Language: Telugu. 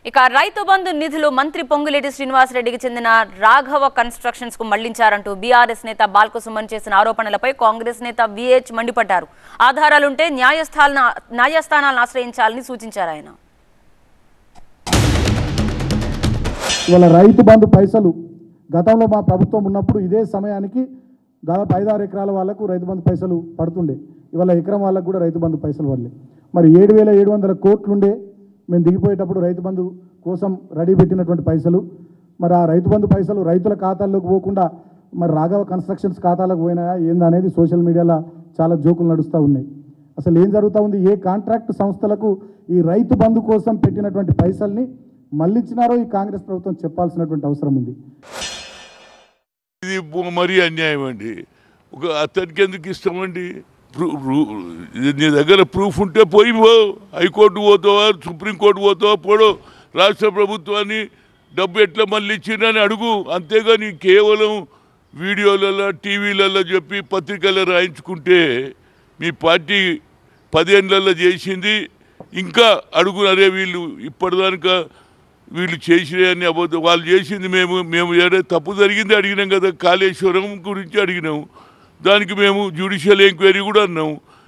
ఇక రైతు బంధు నిధులు మంత్రి పొంగులేటి శ్రీనివాసరెడ్డికి చెందిన రాఘవ కన్స్ట్రక్షన్స్ కు మళ్లించారంటూ బీఆర్ఎస్ నేత బాల్క సుమన్ చేసిన ఆరోపణలపై కాంగ్రెస్ నేత విహెచ్ మండిపడ్డారు. ఆధారాలుంటే న్యాయస్థానాలను ఆశ్రయించాలని సూచించారు ఆయన. ఇవాళ రైతు బంధు పైసలు గతంలో మా ప్రభుత్వం ఉన్నప్పుడు ఇదే సమయానికి దాదాపు 5-6 ఎకరాల వాళ్ళకు రైతు బంధు పైసలు పడుతుండే. ఇవాళ ఎకరం వాళ్ళకు కూడా రైతు బంధు పైసలు పడలే. మరి 7,700 కోట్లుండే మేము దిగిపోయేటప్పుడు రైతు బంధు కోసం రెడీ పెట్టినటువంటి పైసలు, మరి ఆ రైతు బంధు పైసలు రైతుల ఖాతాల్లోకి పోకుండా మరి రాఘవ కన్స్ట్రక్షన్స్ ఖాతాలకు పోయినాయా ఏందనేది సోషల్ మీడియాలో చాలా జోకులు నడుస్తూ ఉన్నాయి. అసలు ఏం జరుగుతూ ఉంది? ఏ కాంట్రాక్ట్ సంస్థలకు ఈ రైతు బంధు కోసం పెట్టినటువంటి పైసల్ని మళ్ళించినారో ఈ కాంగ్రెస్ ప్రభుత్వం చెప్పాల్సినటువంటి అవసరం ఉంది. ఇది మరీ అన్యాయం అండి. ఒక అతనికి ఎందుకు ఇష్టం అండి? నీ దగ్గర ప్రూఫ్ ఉంటే పోయి హైకోర్టు పోతావా, సుప్రీంకోర్టు పోతావా, పోడు రాష్ట్ర ప్రభుత్వాన్ని డబ్బు ఎట్లా మళ్ళీ ఇచ్చిందని అడుగు. అంతేగాని కేవలం వీడియోలలో టీవీలలో చెప్పి పత్రికల్లో రాయించుకుంటే మీ పార్టీ 10 ఏళ్ళల్లో చేసింది ఇంకా అడుగునరే వీళ్ళు ఇప్పటిదానిక వీళ్ళు చేసినవన్నీ అబద్ధం. వాళ్ళు చేసింది మేము ఏదైతే తప్పు జరిగింది అడిగినాం కదా, కాళేశ్వరం గురించి అడిగినాము, దానికి మేము జ్యుడిషియల్ ఎంక్వైరీ కూడా అన్నాము.